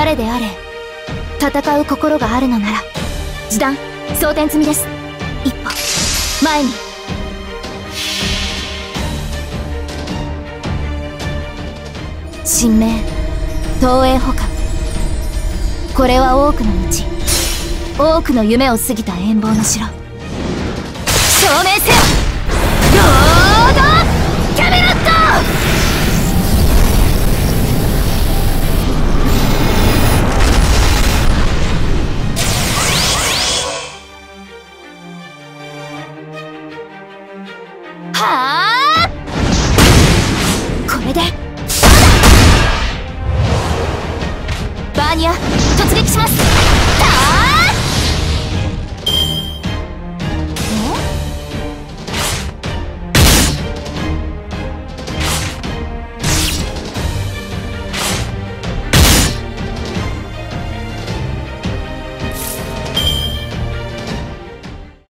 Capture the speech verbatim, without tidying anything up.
誰であれ戦う心があるのなら示弾装填済みです。一歩前に。神明東映保管、これは多くの道、多くの夢を過ぎた遠望の城。証明せよロードキャメロット。はあ、これでバーニア突撃します。